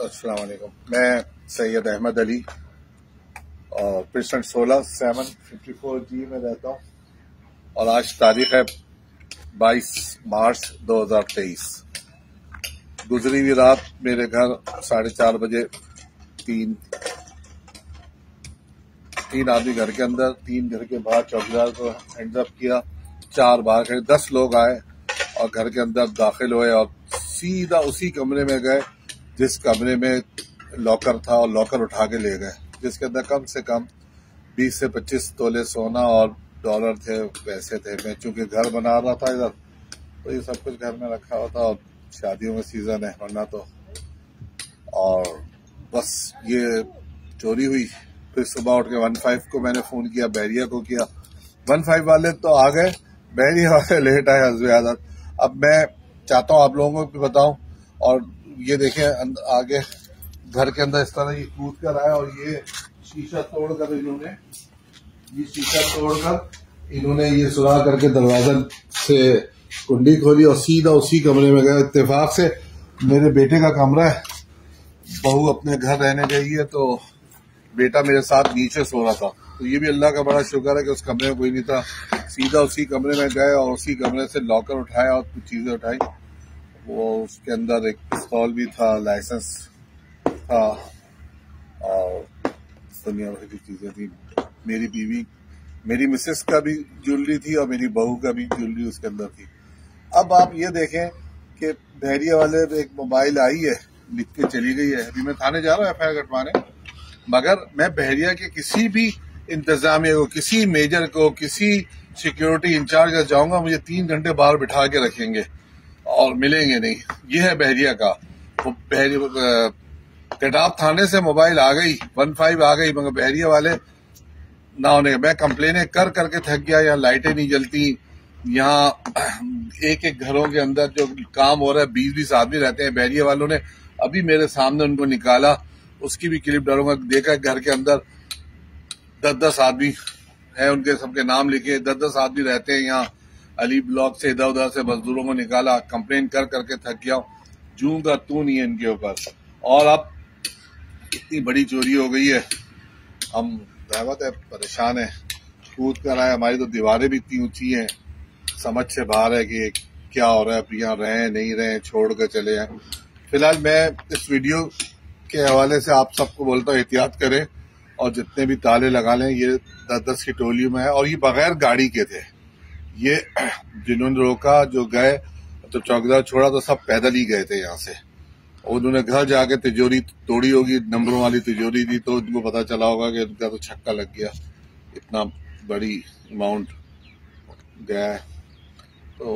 अस्सलाम वालेकुम। मैं सैयद अहमद अली और पेशेंट 16754G में रहता हूँ और आज तारीख है 22 मार्च 2023। गुजरी हुई रात मेरे घर 4:30 बजे तीन आदमी घर के अंदर, 3 घर के बाहर चौकीदार को हैंड्स अप किया, 4 बाहर खड़े, 10 लोग आए और घर के अंदर दाखिल हुए और सीधा उसी कमरे में गए जिस कमरे में लॉकर था और लॉकर उठा के ले गए, जिसके अंदर कम से कम 20 से 25 तोले सोना और डॉलर थे, पैसे थे। मैं चूंकि घर बना रहा था इधर, तो ये सब कुछ घर में रखा हुआ था और शादियों में सीजन है वरना तो, और बस ये चोरी हुई। फिर सुबह उठ के 15 को मैंने फोन किया, बहरिया को किया। 15 वाले तो आ गए, बहरिया वाले लेट आए हज़रत। अब मैं चाहता हूँ आप लोगों को भी बताऊं, और ये देखें आगे घर के अंदर इस तरह ये कूद कर आया और ये शीशा तोड़कर इन्होंने ये सुराख करके दरवाजा से कुंडी खोली और सीधा उसी कमरे में गए। इत्तेफाक से मेरे बेटे का कमरा है, बहू अपने घर रहने गई है तो बेटा मेरे साथ नीचे सो रहा था। तो ये भी अल्लाह का बड़ा शुक्र है कि उस कमरे में कोई नहीं था। सीधा उसी कमरे में गए और उसी कमरे से लॉकर उठाया और कुछ चीजें उठाई। वो उसके अंदर एक पिस्तौल भी था, लाइसेंस था और दुनिया भर की चीजें थी। मेरी बीवी, मेरी मिसेस का भी ज्वेलरी थी और मेरी बहू का भी ज्वेलरी उसके अंदर थी। अब आप ये देखें कि बहरिया वाले एक मोबाइल आई है, लिख के चली गई है। अभी मैं थाने जा रहा हूँ FIR कटवाने, मगर मैं बहरिया के किसी भी इंतजामिया को, किसी मेजर को, किसी सिक्योरिटी इंचार्ज का जाऊंगा, मुझे 3 घंटे बाहर बिठा के रखेंगे और मिलेंगे नहीं। ये है बहरिया का। वो कटाप थाने से मोबाइल आ गई, 15 आ गई, मगर बहरिया वाले ना होने। मैं कंप्लेनें कर करके थक गया। यहाँ लाइटें नहीं जलती, यहाँ एक एक घरों के अंदर जो काम हो रहा है 20-20 आदमी रहते हैं। बहरिया वालों ने अभी मेरे सामने उनको निकाला, उसकी भी क्लिप डालूंगा। देखा घर के अंदर 10-10 आदमी है, उनके सबके नाम लिखे, 10-10 आदमी रहते हैं यहाँ। अली ब्लॉक से इधर उधर से मजदूरों को निकाला, कंप्लेन कर करके थक गया हूँ। जूं का तू नहीं है इनके ऊपर। और अब इतनी बड़ी चोरी हो गई है, हम रहमत है परेशान है। कूद कर आए, हमारी तो दीवारें भी इतनी ऊंची हैं, समझ से बाहर है कि क्या हो रहा है, यहाँ रहे नहीं रहे, छोड़ कर चले जाए। फिलहाल मैं इस वीडियो के हवाले से आप सबको बोलता हूँ एहतियात करें और जितने भी ताले लगा लें। ये 10-10 की टोली में है और ये बगैर गाड़ी के थे। ये जिन्होंने रोका, जो गए तो चौकीदार छोड़ा तो सब पैदल ही गए थे यहाँ से। उन्होंने घर जाके तिजोरी तोड़ी होगी, नंबरों वाली तिजोरी थी, तो उनको पता चला होगा कि उनका तो छक्का लग गया, इतना बड़ी अमाउंट गया है। तो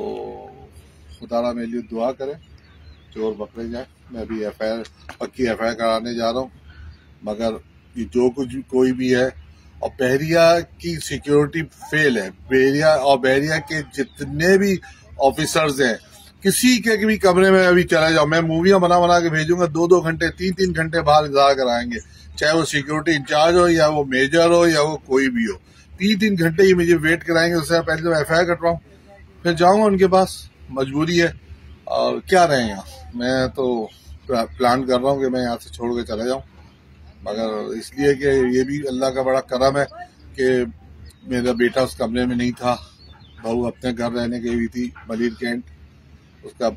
खुदा मेरे लिए दुआ करें, चोर पकड़े जाए। मैं भी पक्की FIR कराने जा रहा हूँ, मगर ये जो कुछ कोई भी है। और बहरिया की सिक्योरिटी फेल है। बहरिया के जितने भी ऑफिसर्स हैं, किसी के भी कमरे में अभी चला जाओ, मैं मूवियां बना के भेजूंगा, 2-2 घंटे 3-3 घंटे बाहर इंतजार कराएंगे, चाहे वो सिक्योरिटी इंचार्ज हो या वो मेजर हो या वो कोई भी हो। 3-3 घंटे ही मुझे वेट कराएंगे। उससे पहले तो FIR कटवाऊं, फिर जाऊंगा उनके पास, मजबूरी है। और क्या रहे यहाँ, मैं तो प्लान कर रहा हूँ कि मैं यहाँ से छोड़ के चला जाऊँ, मगर इसलिए कि ये भी अल्लाह का बड़ा करम है कि मेरा बेटा उस कमरे में नहीं था, बहू अपने घर रहने गई हुई थी मलिर कैंट, उसका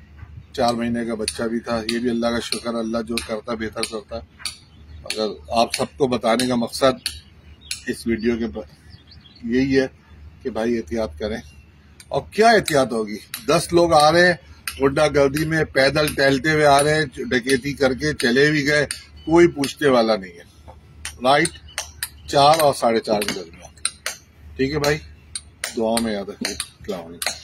4 महीने का बच्चा भी था। ये भी अल्लाह का शुक्र, अल्लाह जो करता बेहतर करता है। मगर आप सबको बताने का मकसद इस वीडियो के यही है कि भाई एहतियात करें। और क्या एहतियात होगी, 10 लोग आ रहे हैं गुंडागर्दी में, पैदल टहलते हुए आ रहे हैं, डकैती करके चले भी गए, कोई पूछने वाला नहीं है। राइट 4 और 4:30 के दरमियान। ठीक है भाई, दुआओं में याद रखिए। अस्सलाम वालेकुम।